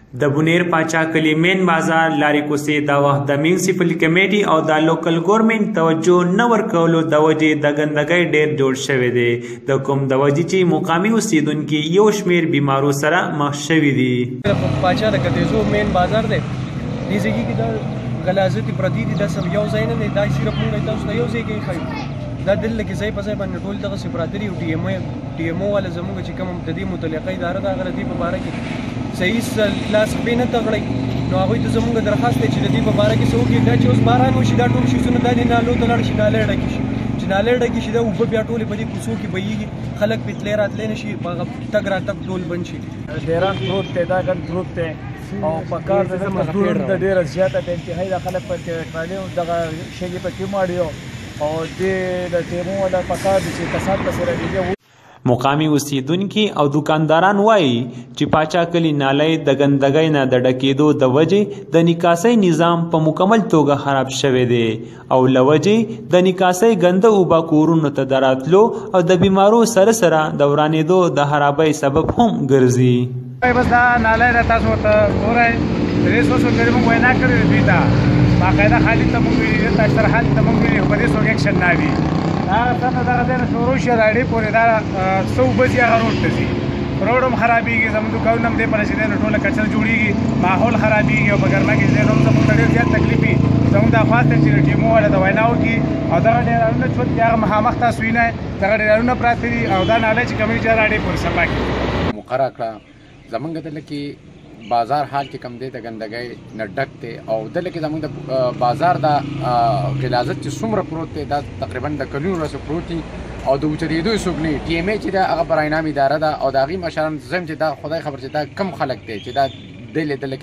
د بونیر پاچا کلی مین بازار لارې کوڅې د وخت د میونسپل کمیټي او د لوکل ګورنمنټ توجه نه ورکولو د وجې د ګندګۍ ډیر جوړ شوی دی، د کوم د وجې چې مقامي اوسیدونکي یو شمیر بیمارو سره مخ شوي دي. پاچا د کتیزو مین بازار دی، دې ځای کې د غلاظتې پرتې دي، دا سب یو ځای نه دی، دا صرف موږ تاسو ته یو ځای کې ښیو. دا دلته کې ځای په ځای باندې ټول دغسې پراته دي او ټي ایم او والا زموږ چې کوم د دې متعلقه اداره ده هغه د دې په باره کې صحیح لاس پې نه تغړی، نو هغوی ته زموږ درخواست دی چې د دې په باره کې څه وکړي. دا چې اوس باران وشي دا ټول شیزونه دا دې نالو ته لاړ شي، نالۍ ډکې شي، چې نالۍ ډکې شي دا اوبه بیا ټولې په دې کوڅو کې بهیږي، خلک پې تللی راتلی نه شي، په هغه تګ راتګ ټول بند شي. ډیران پروت دی، دا ګند پروت دی او په کار د مزدورانو د ډېره زیاته د انتهایي د خلک په ټرالۍ دغه شګې پکې ماړي او دې د ټیمو والا په کار دي چې کسان پسې راګېږي. مقامی اوسیدونکي او دکانداران وایي چې پاچا کلی نالۍ د ګندګۍ نه د ډکېدو د وجې د نکاسۍ نظام په مکمل توګه خراب شوی دی او له وجې د نکاسۍ ګنده اوبه کورونو ته د راتلو او د بیمارو سره سره د ورانېدو د خرابۍ سبب هم ګرځي. بس دا نالۍ ده، تاسو ورته ګورئ، د دې څو څوک لري موږ وینا کړې دوی ته باقاعده حالي ته موږ ویلي، تاسو سره حالي ته موږ ویلي، خو په دې څوک اکشن نه وي. هغه څه نه دغه ځای نه شروع شي د اډې پورې دا څه اوبه ځي هغه روډ ته ځي، روډ هم خرابېږي، زموږ دوکانونه هم دې په رسېدی نه ټوله کچره جوړېږي، ماحول خرابېږي او په ګرمه کې ځای هم زموږ ته ډېر زیات تکلیف وي. زموږ دا خواست دی چې د ټیمو والا د وینا وکړي او دغه ډیرانونه چې ورته هغه مخامخ تاسو وینئ دغه ډیرانونه پراته دي او دا نالۍ چې کومې چې د اډې پورې صفا کړي. مقرره کړه زموږ دلته کې بازار حال کې کم دی د ګندګۍ نه ډک دی او دلته کې زموږ د بازار د غلاظت چې څومره پروت دی دا تقریبا د کلونو راڅخه پروت دي او د اوچتېدو یې څوک نه وي. ټي ایم ای چې ده هغه برای نام اداره ده او د هغې مشران زم چې دا خدای خبر چې دا کم خلک دی چې دا دی لیدله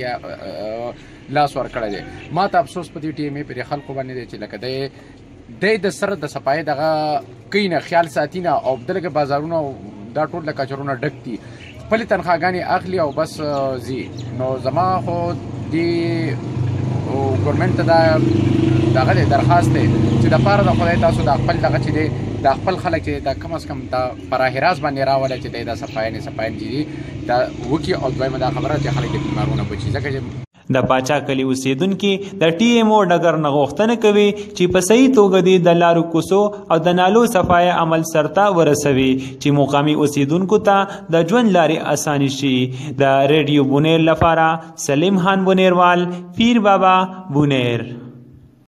کې لاس ورکړی دی. ما ته افسوس په دې ټي ایم ای په دې خلکو باندې دی چې لکه دی د سره د صفایي دغه کوي نه خیال ساتي نه او دلته کې بازارونه دا ټول د کچرونه ډک دي، خپلې تنخواګانې اخلي او بس ځي. نو زما خو دې ګورمنټ ته دا دغه دی درخواست دی چې د پاره د خدای تاسو د خپل دغه چې دی د خپل خلک چې دا کم از کم دا پراهي راز باندې راولی چې دی دا صفایانې چې دي دا وکړي او دویمه دا خبره چې خلک د بیمارونه بچي. ځکه چې د پاچا کلی اوسیدونکي د ټي ایم او ډګر نه غوښتنه کوي چې په صحیح توګه دې د لارو کوڅو او د نالو صفای عمل سرته ورسوي چې مقامي اوسیدونکو ته د ژوند لارې اساني شي. د ریډیو بونیر لپاره سلیم خان بونیروال، پیر بابا، بونیر.